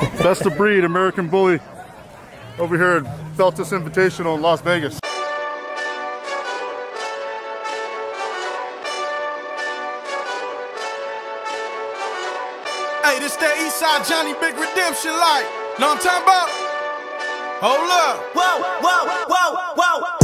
Best of breed, American Bully, over here at Feltus Invitational in Las Vegas. Hey, this that Eastside Johnny Big Redemption like. Know what I'm talking about? Hold up. Whoa, whoa, whoa, whoa.